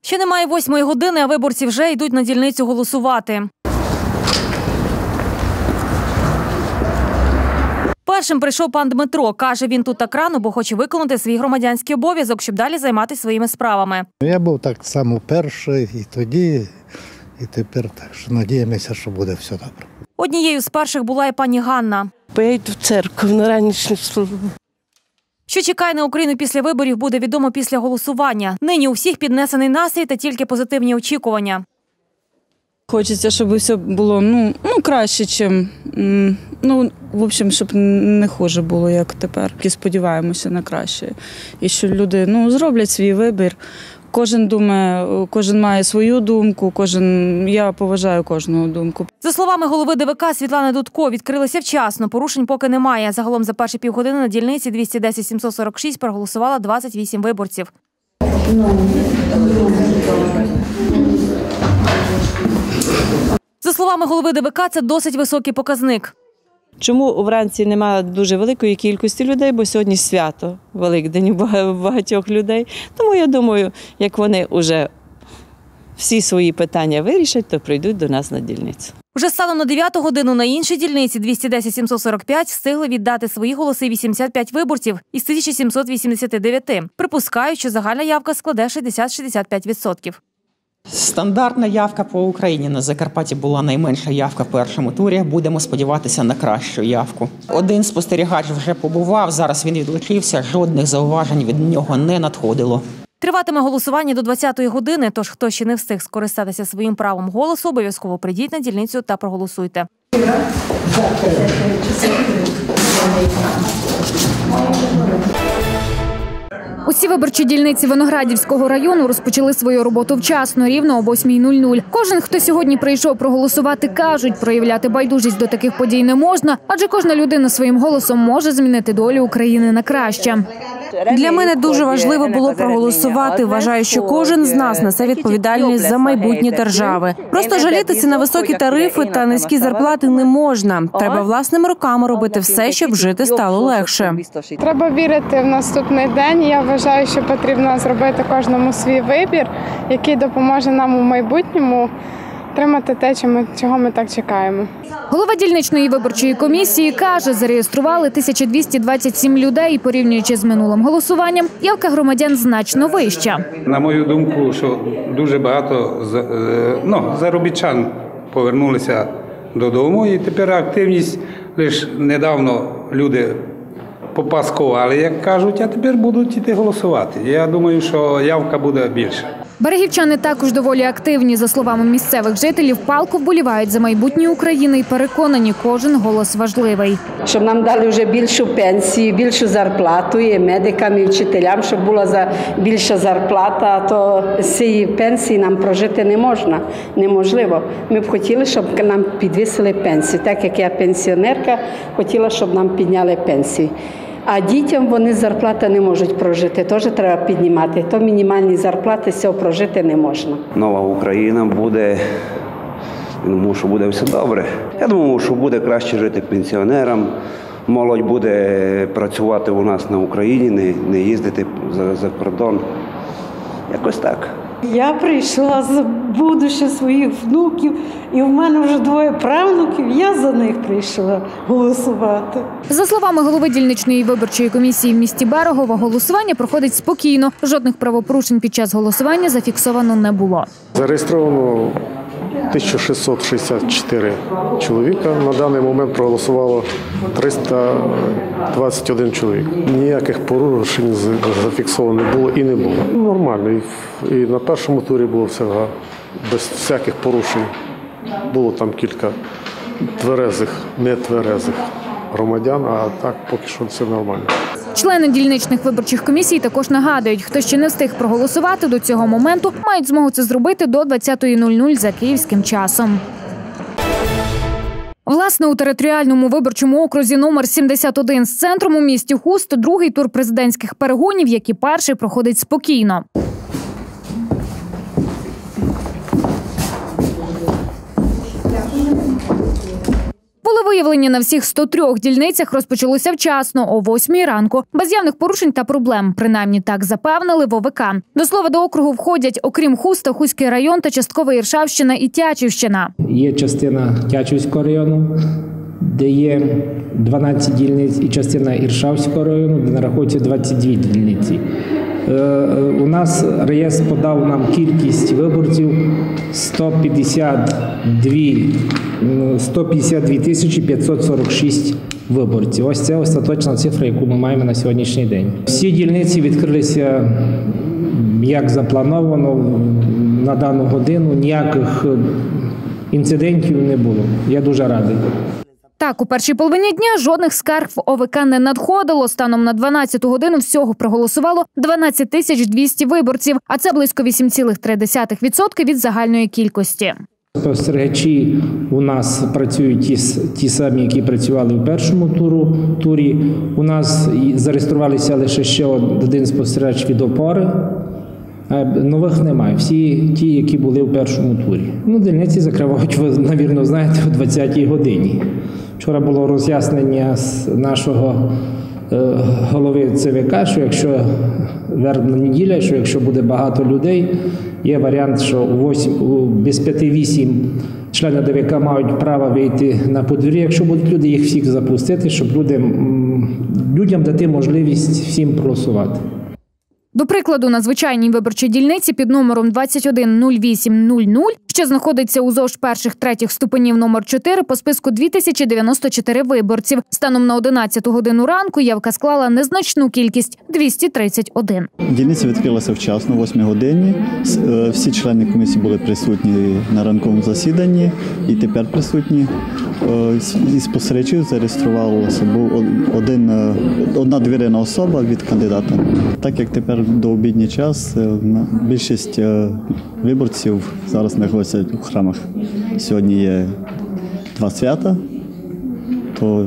Ще немає 8-ї години, а виборці вже йдуть на дільницю голосувати. Першим прийшов пан Дмитро. Каже, він тут так рано, бо хоче виконати свій громадянський обов'язок, щоб далі займатися своїми справами. Я був так само перший і тоді, і тепер, так що надіємося, що буде все добре. Однією з перших була і пані Ганна. Я йду в церкву на ранішню службу. Що чекає на Україну після виборів, буде відомо після голосування. Нині у всіх піднесений настрій та тільки позитивні очікування. Хочеться, щоб все було краще, чим, в общем, щоб не хуже було, як тепер. І сподіваємося на краще. І що люди зроблять свій вибір. Кожен думає, кожен має свою думку, я поважаю кожного думку. За словами голови ДВК Світлани Дудко, відкрилися вчасно, порушень поки немає. Загалом за перші півгодини на дільниці 210-746 проголосувало 28 виборців. За словами голови ДВК, це досить високий показник. Чому вранці немає дуже великої кількості людей, бо сьогодні свято, Великдень у багатьох людей. Тому я думаю, як вони вже всі свої питання вирішать, то прийдуть до нас на дільницю. Вже станом на 9-ту годину на іншій дільниці 210-745 встигли віддати свої голоси 85 виборців із 1789. Припускають, що загальна явка складе 60-65%. Стандартна явка по Україні. На Закарпатті була найменша явка в першому турі. Будемо сподіватися на кращу явку. Один спостерігач вже побував, зараз він відлучився, жодних зауважень від нього не надходило. Триватиме голосування до 20-ї години, тож хто ще не встиг скористатися своїм правом голосу, обов'язково прийдіть на дільницю та проголосуйте. Усі виборчі дільниці Виноградівського району розпочали свою роботу вчасно, рівно о 8:00. Кожен, хто сьогодні прийшов проголосувати, кажуть, проявляти байдужість до таких подій не можна, адже кожна людина своїм голосом може змінити долю України на краще. Для мене дуже важливо було проголосувати. Вважаю, що кожен з нас несе відповідальність за майбутнє держави. Просто жалітися на високі тарифи та низькі зарплати не можна. Треба власними руками робити все, щоб жити стало легше. Треба вірити в наступний день. Я вважаю, що потрібно зробити кожному свій вибір, який допоможе нам у майбутньому отримати те, чого ми так чекаємо. Голова дільничної виборчої комісії каже, зареєстрували 1227 людей, порівнюючи з минулим голосуванням, явка громадян значно вища. На мою думку, що дуже багато заробітчан повернулися додому, і тепер активність, лише недавно люди попаскували, як кажуть, а тепер будуть йти голосувати. Я думаю, що явка буде більша. Берегівчани також доволі активні. За словами місцевих жителів, палко вболівають за майбутнє України і переконані, кожен голос важливий. Щоб нам дали вже більшу пенсію, більшу зарплату і медикам, і вчителям, щоб була більша зарплата, то з цієї пенсії нам прожити не можна, неможливо. Ми б хотіли, щоб нам підвисили пенсію. Так як я пенсіонерка, хотіла, щоб нам підняли пенсію. А дітям вони з зарплати не можуть прожити, теж треба піднімати. То мінімальні зарплати з цього прожити не можна. Нова Україна буде, я думаю, що буде все добре. Я думаю, що буде краще жити пенсіонерам, молодь буде працювати у нас на Україні, не їздити за кордон. Якось так. Я прийшла з будущих своїх внуків, і в мене вже 2 правнуків, я за них прийшла голосувати. За словами голови дільничної виборчої комісії в місті Берегово, голосування проходить спокійно. Жодних правопорушень під час голосування зафіксовано не було. Зареєстровано 1664 чоловіка. На даний момент проголосувало 321 чоловік. Ніяких порушень зафіксовано не було і не було. Нормально. І на першому турі було все без всяких порушень. Було там кілька тверезих, нетверезих громадян, а так поки що все нормально. Члени дільничних виборчих комісій також нагадують, хто ще не встиг проголосувати до цього моменту, мають змогу це зробити до 20:00 за київським часом. Власне, у територіальному виборчому окрузі номер 71 з центром у місті Хуст другий тур президентських перегонів, як і перший, проходить спокійно. Волевиявлення на всіх 103 дільницях розпочалося вчасно, о 8 ранку, без явних порушень та проблем. Принаймні так запевнили в ОВК. До слова, до округу входять, окрім Хуста, Хуський район та частково Іршавщина і Тячівщина. Є частина Тячівського району, де є 12 дільниць, і частина Іршавського району, де нараховується 22 дільниці. У нас реєстр подав нам кількість виборців 152 тисячі 546 виборців. Ось це остаточна цифра, яку ми маємо на сьогоднішній день. Всі дільниці відкрилися як заплановано на дану годину, ніяких інцидентів не було. Я дуже радий. Так, у першій половині дня жодних скарг в ОВК не надходило. Станом на 12 годину всього проголосувало 12 200 виборців, а це близько 8,3% від загальної кількості. Спостерігачі у нас працюють ті самі, які працювали в першому турі. У нас зареєструвалися лише ще один спостерігач від опори. Нових немає. Всі ті, які були в першому турі. Дільниці закривають, ви, навірно, знаєте, о 20-й годині. Вчора було роз'яснення з нашого голови ЦВК, що якщо вербна неділя, що якщо буде багато людей, є варіант, що без 5-8 члени ДВК мають право вийти на подвір'я, якщо будуть люди, їх всіх запустити, щоб людям дати можливість всім проголосувати. До прикладу, на звичайній виборчій дільниці під номером 210800, що знаходиться у ЗОЖ перших-третіх ступенів номер 4, по списку 2094 виборців. Станом на 11 годину ранку явка склала незначну кількість – 231. Дільниця відкрилася вчасно, о 8 годині. Всі члени комісії були присутні на ранковому засіданні і тепер присутні. Із спостерігачів зареєструвалася одна довірена особа від кандидата. Так як тепер до обідній час більшість виборців зараз знаходяться у храмах. Сьогодні є 2 свята, то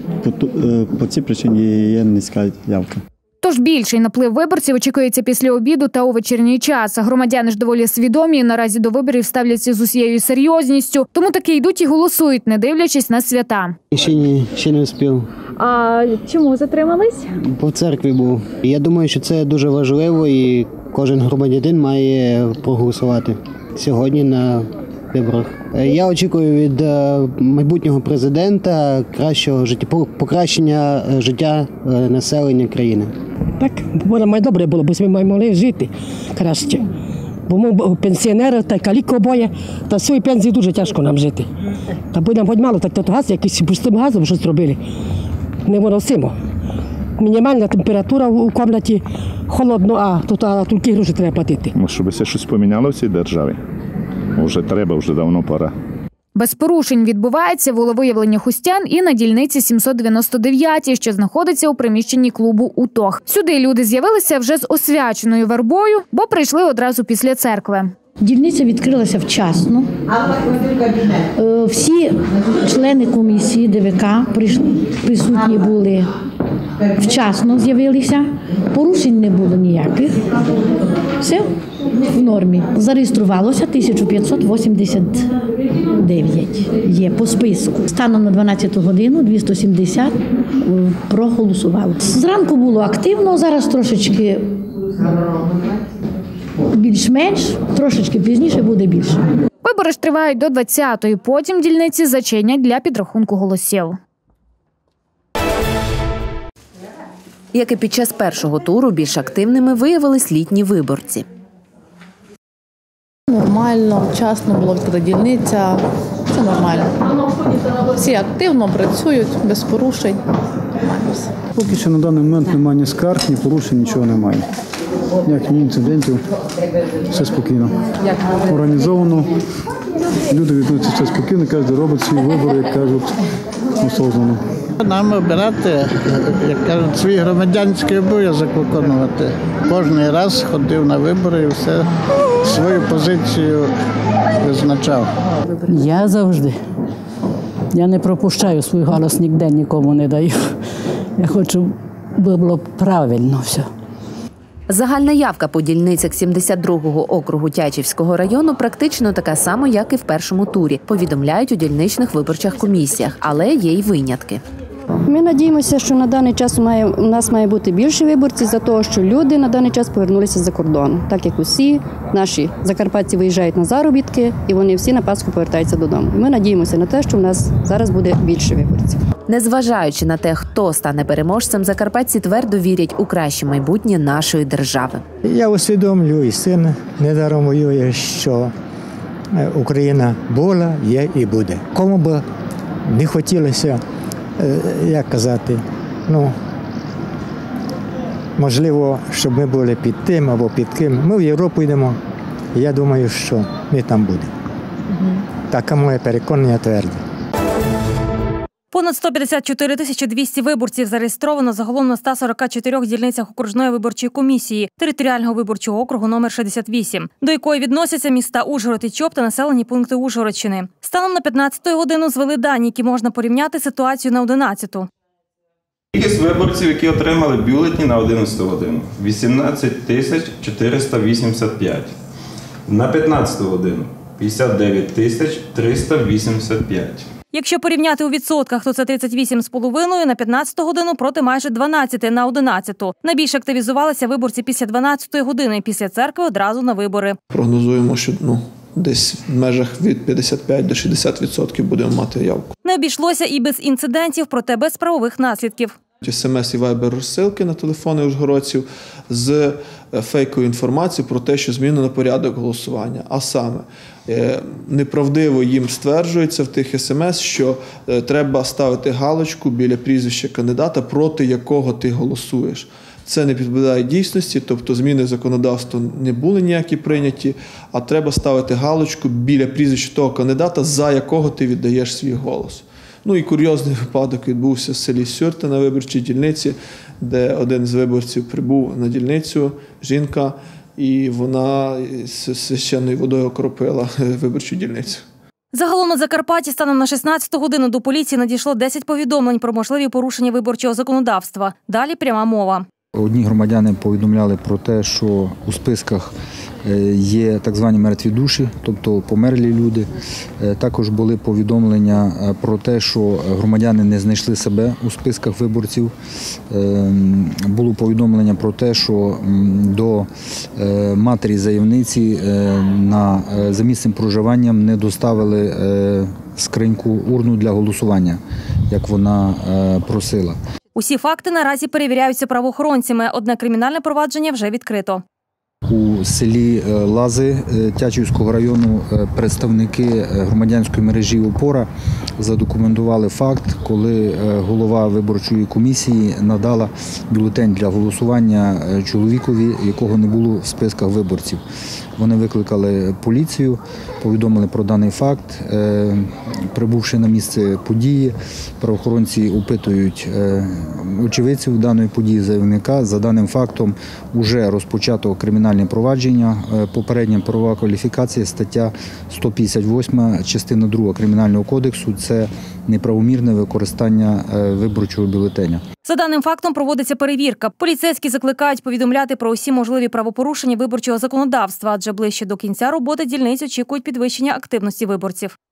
по цій причині є низька явка. Тож більший наплив виборців очікується після обіду та у вечірній час. Громадяни ж доволі свідомі і наразі до виборів ставляться з усією серйозністю. Тому таки йдуть і голосують, не дивлячись на свята. Ще не встиг. А чому затримались? По церкві був. Я думаю, що це дуже важливо і кожен громадянин має проголосувати сьогодні на виборах. Я очікую від майбутнього президента покращення життя населення країни. Так, було добре було, бо ми могли жити краще. Бо ми пенсіонери, та каліки обоє, та з своєї пенсії дуже тяжко нам жити. Та бо нам хоч мало, так то газ, якийсь пустим газом щось зробили. Невиносимо. Мінімальна температура у кімнаті, холодно, а тільки гроші треба платити. Щоб все щось поміняло в цій державі. Вже треба, вже давно пора. Без порушень відбувається волевиявлення хустян і на дільниці 799, що знаходиться у приміщенні клубу «УТОГ». Сюди люди з'явилися вже з освяченою вербою, бо прийшли одразу після церкви. Дільниця відкрилася вчасно. Всі члени комісії ДВК присутні були вчасно, з'явилися. Порушень не було ніяких. Все в нормі. Зареєструвалося 1589 є по списку. Станом на 12 годину 270 проголосували. Зранку було активно, зараз трошечки більш-менш, трошечки пізніше буде більше. Вибори ж тривають до 20-ї, потім дільниці зачинять для підрахунку голосів. Як і під час першого туру, більш активними виявились літні виборці. Нормально, вчасно була відкрита дільниця, це нормально. Всі активно працюють, без порушень. Поки що на даний момент немає ні скарг, ні порушень, нічого немає. Ніяких інцидентів, все спокійно. Організовано, люди відносяться все спокійно, кожен робить свій вибір, як кажуть, осознанно. Нам обирати, як кажуть, свій громадянський обов'язок виконувати. Кожен раз ходив на вибори і все свою позицію визначав. Я завжди. Я не пропущаю свій голос ніде, нікому не даю. Я хочу, щоб було правильно все. Загальна явка по дільницях 72-го округу Тячівського району практично така сама, як і в першому турі, повідомляють у дільничних виборчих комісіях, але є й винятки. Ми надіємося, що на даний час у нас має бути більше виборців за того, що люди на даний час повернулися з-за кордону. Так як усі наші закарпатці виїжджають на заробітки і вони всі на Пасху повертаються додому. Ми надіємося на те, що в нас зараз буде більше виборців. Незважаючи на те, хто стане переможцем, закарпатці твердо вірять у краще майбутнє нашої держави. Я усвідомлюю, і син недаром воює, що Україна була, є і буде. Кому б не хотілося, як казати, можливо, щоб ми були під тим або під ким. Ми в Європу йдемо, і я думаю, що ми там будемо. Таке моє переконання тверде. Понад 154 200 виборців зареєстровано загалом на 144 дільницях окружної виборчої комісії територіального виборчого округу номер 68, до якої відносяться міста Ужгород і Чоп та населені пункти Ужгородщини. Станом на 15-ю годину звели дані, які можна порівняти з ситуацією на 11-ту. Кількість виборців, які отримали бюлетні на 11-ту годину – 18 485. На 15-ту годину – 59 385. Якщо порівняти у відсотках, то це 38,5 на 15-ту годину проти майже 12 на 11-ту. Найбільше активізувалися виборці після 12-ї години, після церкви одразу на вибори. Прогнозуємо, що десь в межах від 55 до 60% будемо мати явку. Не обійшлося і без інцидентів, проте без правових наслідків. СМС і вайбер розсилки на телефони ужгородців з фейковою інформацією про те, що змінено порядок голосування. А саме, неправдиво їм стверджується в тих СМС, що треба ставити галочку біля прізвища кандидата, проти якого ти голосуєш. Це не відповідає дійсності, тобто зміни законодавства не були ніякі прийняті, а треба ставити галочку біля прізвища того кандидата, за якого ти віддаєш свій голос. І курйозний випадок відбувся в селі Сюрте на виборчій дільниці, де один з виборців прибув на дільницю, жінка, і вона священною водою окропила виборчу дільницю. Загалом на Закарпатті станом на 16-ту годину до поліції надійшло 10 повідомлень про можливі порушення виборчого законодавства. Далі пряма мова. Одні громадяни повідомляли про те, що у списках є так звані мертві душі, тобто померлі люди. Також були повідомлення про те, що громадяни не знайшли себе у списках виборців. Було повідомлення про те, що до матері заявниці за місцем проживання не доставили скриньку, урну для голосування, як вона просила. Усі факти наразі перевіряються правоохоронцями. Одне кримінальне провадження вже відкрито. У селі Лази Тячівського району представники громадянської мережі «Опора» задокументували факт, коли голова виборчої комісії надала бюлетень для голосування чоловікові, якого не було в списках виборців. Вони викликали поліцію, повідомили про даний факт. Прибувши на місце події, правоохоронці опитують очевидців даної події, заявника. За даним фактом вже розпочато кримінальне провадження. Попередня правова кваліфікація, стаття 158, частина 2 Кримінального кодексу – це неправомірне використання виборчого бюлетеня. За даним фактом проводиться перевірка. Поліцейські закликають повідомляти про усі можливі правопорушення виборчого законодавства, адже ближче до кінця роботи дільниць очікують підвищення активності виборців.